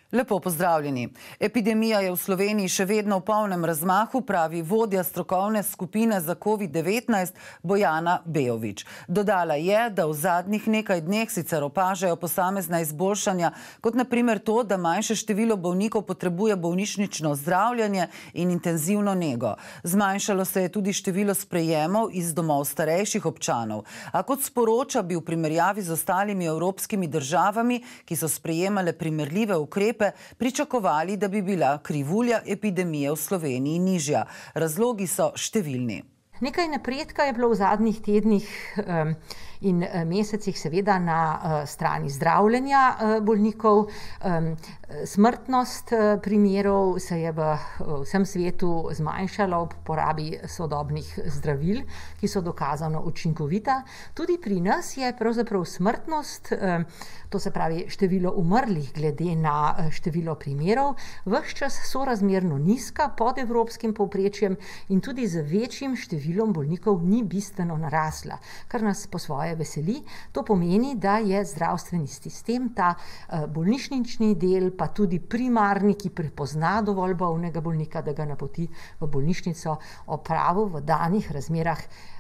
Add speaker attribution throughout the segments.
Speaker 1: Lepo pozdravljeni. Epidemija je v Sloveniji še vedno v polnem razmahu, pravi vodja strokovne skupine za COVID-19 Bojana Bejović. Dodala je, da v zadnjih nekaj dneh sicer opažajo posamezna izboljšanja, kot na primer to, da manjše število bolnikov potrebuje bolnišnično zdravljenje in intenzivno nego. Zmanjšalo se je tudi število sprejemov iz domov starejših občanov. A kot sporoča, bi v primerjavi z ostalimi evropskimi državami, ki so sprejemale primerljive ukrepe, pričakovali, da bi bila krivulja epidemije v Sloveniji nižja. Razlogi so številni.
Speaker 2: Nekaj napredka je bilo v zadnjih tednih in mesecih seveda na strani zdravljenja bolnikov. Smrtnost primerov se je v vsem svetu zmanjšala ob porabi sodobnih zdravil, ki so dokazano učinkovita. Tudi pri nas je pravzaprav smrtnost, to se pravi število umrlih glede na število primerov, ves čas sorazmerno nizka, pod evropskim povprečjem in tudi z večjim številom bolnikov ni bistveno narasla, kar nas po svoje veseli. To pomeni, da je zdravstveni sistem, ta bolnišnični del, pa tudi primarni, ki prepozna dovolj bolnega bolnika, da ga napoti v bolnišnico, opravil v danih razmerah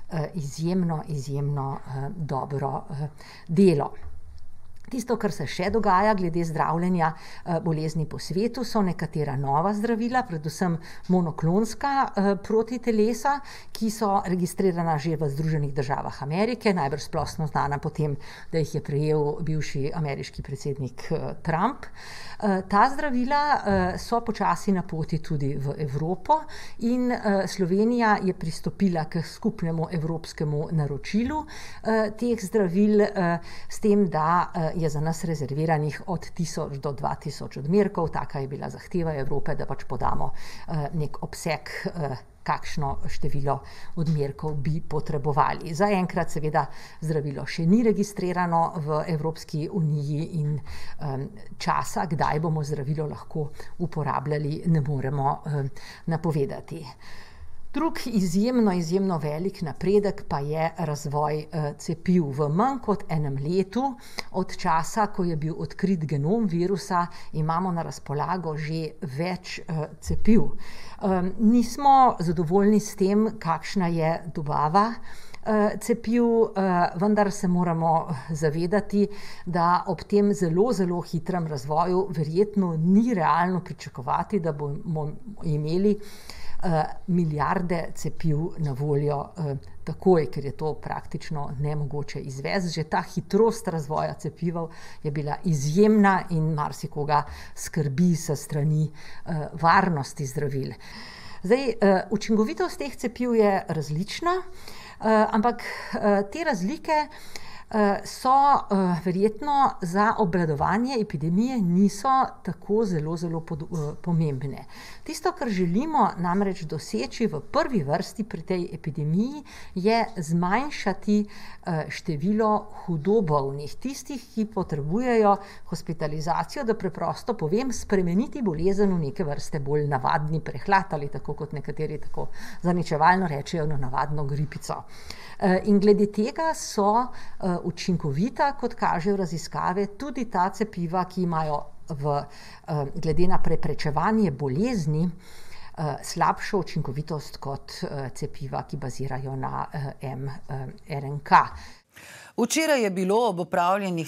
Speaker 2: izjemno dobro delo. Tisto, kar se še dogaja glede zdravljenja bolezni po svetu, so nekatera nova zdravila, predvsem monoklonska protitelesa, ki so registrirana že v Združenih državah Amerike, najbrž splošno znana potem, da jih je prejel bivši ameriški predsednik Trump. Ta zdravila so počasi na poti tudi v Evropo in Slovenija je pristopila k skupnemu evropskemu naročilu teh zdravil s tem, da je za nas rezerviranih od 1000 do 2000 odmerkov. Taka je bila zahteva Evrope, da pač podamo nek obseg, kakšno število odmerkov bi potrebovali. Zaenkrat seveda zdravilo še ni registrirano v Evropski uniji in časa, kdaj bomo zdravilo lahko uporabljali, ne moremo napovedati. Drug izjemno velik napredek pa je razvoj cepiv. V manj kot enem letu od časa, ko je bil odkrit genom virusa, imamo na razpolago že več cepiv. Nismo zadovoljni s tem, kakšna je dobava cepiv, vendar se moramo zavedati, da ob tem zelo hitrem razvoju verjetno ni realno pričakovati, da bomo imeli milijarde cepiv na voljo takoj, ker je to praktično nemogoče izvesti. Že ta hitrost razvoja cepiv je bila izjemna in marsikoga skrbi sa strani varnosti zdravil. Zdaj, učinkovitost teh cepiv je različna, ampak te razlike so verjetno za obvladovanje epidemije niso tako zelo pomembne. Tisto, kar želimo namreč doseči v prvi vrsti pri tej epidemiji, je zmanjšati število hudo bolnih, tistih, ki potrebujejo hospitalizacijo, da preprosto povem, spremeniti bolezen v neke vrste bolj navadni prehlad ali tako kot nekateri tako zaničevalno rečejo, na navadno gripico. In glede tega so učinkovita, kot kažejo raziskave, tudi ta cepiva, ki imajo glede na preprečevanje bolezni slabšo učinkovitost kot cepiva, ki bazirajo na mRNK.
Speaker 1: Včeraj je bilo ob opravljenih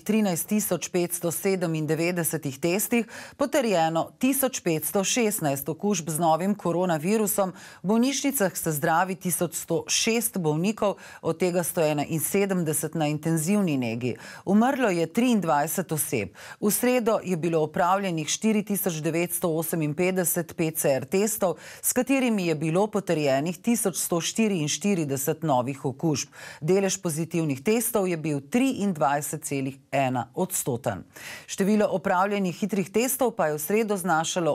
Speaker 1: 13.597 testih potrjeno 1516 okužb z novim koronavirusom, v bolnišnicah se zdravi 1106 bolnikov, od tega 171 na intenzivni negi. Umrlo je 23 oseb. V sredo je bilo opravljenih 4958 PCR testov, s katerimi je bilo potrjenih 1144 novih okužb. Delež pozitivnih testov je bil 23,1%. Število opravljenih hitrih testov pa je v sredo znašalo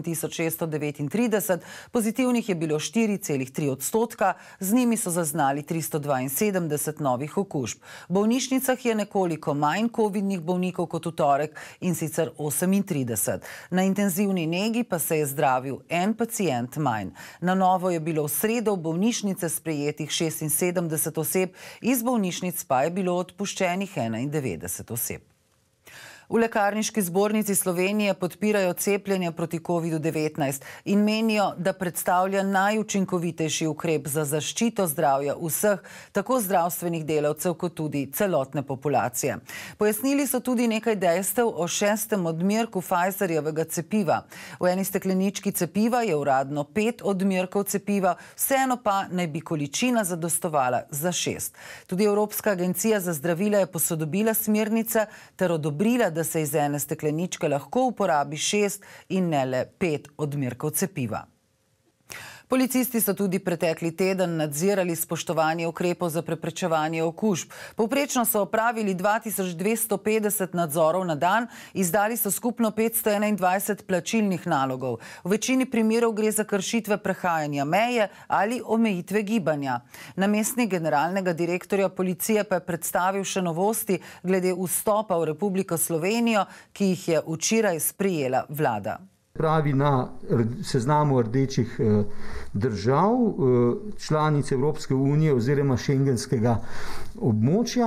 Speaker 1: 8639, pozitivnih je bilo 4,3%, z njimi so zaznali 372 novih okužb. V bolnišnicah je nekoliko manj covidnih bolnikov kot v torek, in sicer 38. Na intenzivni negi pa se je zdravil en pacient manj. Na novo je bilo v sredo v bolnišnice sprejetih 76 oseb, iz bolnišnic pa je bilo odpuščenih 91 oseb. V Lekarniški zbornici Slovenije podpirajo cepljenje proti COVID-19 in menijo, da predstavlja najučinkovitejši ukrep za zaščito zdravja vseh, tako zdravstvenih delavcev kot tudi celotne populacije. Pojasnili so tudi nekaj dejstev o 6. odmerku Pfizerjevega cepiva. V eni steklenički cepiva je uradno 5 odmerkov cepiva, vseeno pa naj bi količina zadostovala za 6. Tudi Evropska agencija za zdravila je posodobila smernice ter odobrila, da se iz ene stekleničke lahko uporabi 6 in ne le 5 odmerkov cepiva. Policisti so tudi pretekli teden nadzirali spoštovanje ukrepov za preprečevanje okužb. Povprečno so opravili 2250 nadzorov na dan, izdali so skupno 521 plačilnih nalogov. V večini primerov gre za kršitve prehajanja meje ali omejitve gibanja. Namestnik generalnega direktorja policije pa je predstavil še novosti glede vstopa v Republiko Slovenijo, ki jih je včeraj sprejela vlada.
Speaker 3: Pravi na seznamu rdečih držav, članic Evropske unije oziroma šengenskega območja.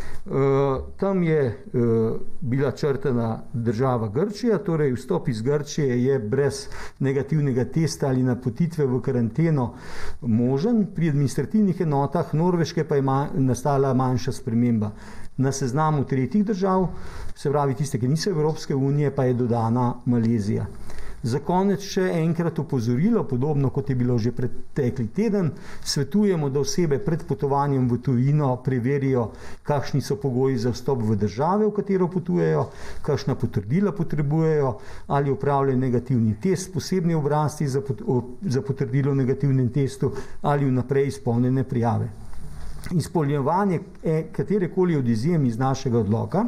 Speaker 3: Tam je bila črtana država Grčija, torej vstop iz Grčije je brez negativnega testa ali napotitve v karanteno možen. Pri administrativnih enotah Norveške pa je nastala manjša sprememba. Na seznamu tretjih držav, se pravi tiste, ki niso Evropske unije, pa je dodana Malezija. Za konec še enkrat opozorilo, podobno kot je bilo že pretekli teden, svetujemo, da osebe pred potovanjem v tujino preverijo, kakšni so pogoji za vstop v države, v katero potujejo, kakšna potrdila potrebujejo, ali opravljajo negativni test, posebni obrazci za potrdilo o negativnem testu ali vnaprej izpolnjene prijave. Izpolnjevanje katerekoli od izjem iz našega odloka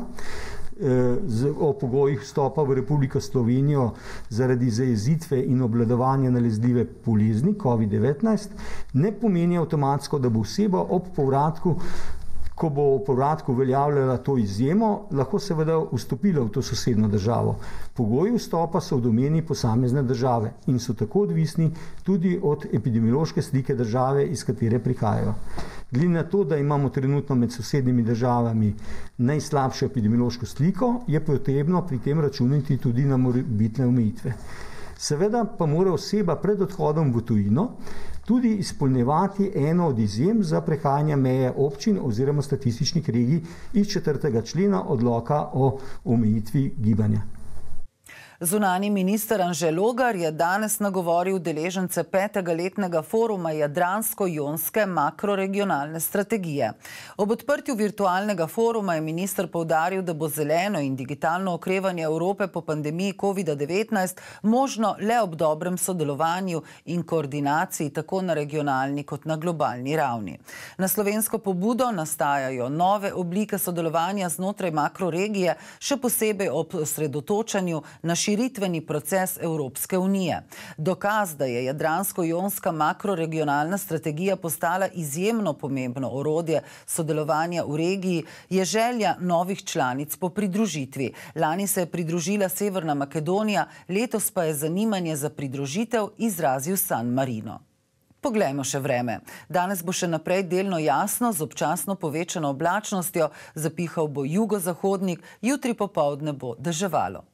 Speaker 3: o pogojih vstopa v Republiko Slovenijo zaradi zajezitve in obvladovanja nalezljive bolezni COVID-19 ne pomeni avtomatsko, da bo oseba ob povratku, ko bo v povratku uveljavljala to izjemo, lahko seveda vstopila v to sosednjo državo. Pogoji vstopa so v domeni posamezne države in so tako odvisni tudi od epidemiološke slike države, iz katere prihajajo. Glede na to, da imamo trenutno med sosednjimi državami najslabšo epidemiološko sliko, je potrebno pri tem računati tudi na morebitne omejitve. Seveda pa mora oseba pred odhodom v tujino tudi izpolnjevati eno od izjem za prehajanje meje občin oziroma statističnih regij iz 4. člena odloka o omejitvi gibanja.
Speaker 1: Zunanji minister Anže Logar je danes nagovoril udeležence 5. letnega foruma Jadransko-jonske makroregionalne strategije. Ob odprtju virtualnega foruma je minister poudaril, da bo zeleno in digitalno okrevanje Evrope po pandemiji COVID-19 možno le ob dobrem sodelovanju in koordinaciji tako na regionalni kot na globalni ravni. Na slovensko pobudo nastajajo nove oblike sodelovanja znotraj makroregije, še posebej ob osredotočanju na širitveni proces Evropske unije. Dokaz, da je Jadransko-jonska makroregionalna strategija postala izjemno pomembno orodje sodelovanja v regiji, je želja novih članic po pridružitvi. Lani se je pridružila Severna Makedonija, letos pa je zanimanje za pridružitev izrazil San Marino. Poglejmo še vreme. Danes bo še naprej delno jasno z občasno povečano oblačnostjo, zapihal bo jugozahodnik, jutri popoldne bo deževalo.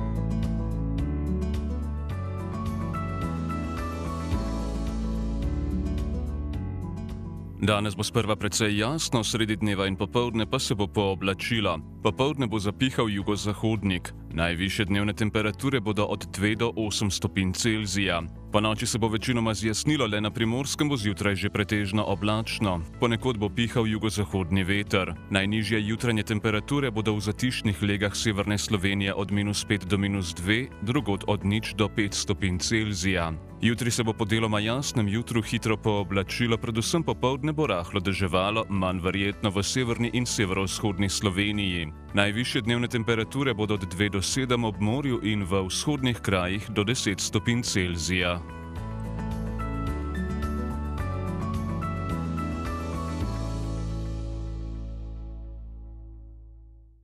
Speaker 4: Danes bo sprva precej jasno, sredi dneva in popoldne pa se bo pooblačilo. Popoldne bo zapihal jugozahodnik. Najvišje dnevne temperature bodo od 2 do 8 stopinj Celzija. Ponoči se bo večinoma zjasnilo, le na Primorskem bo zjutraj že pretežno oblačno. Ponekod bo pihal jugozahodni veter. Najnižje jutranje temperature bodo v zatišnih legah severne Slovenije od -5 do -2, drugod od 0 do 5 stopinj Celzija. Jutri se bo po deloma jasnem jutru hitro pooblačilo, predvsem popoldne bo rahlo deževalo, manj verjetno v severni in severovzhodni Sloveniji. Najvišje dnevne temperature bodo od 2 do 7 ob morju in v vzhodnih krajih do 10 stopinj Celzija.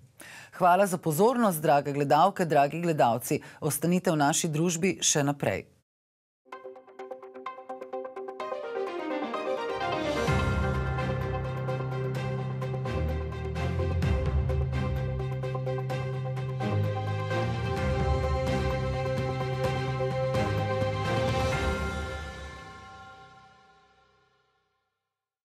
Speaker 1: Hvala za pozornost, drage gledalke, dragi gledalci. Ostanite v naši družbi še naprej.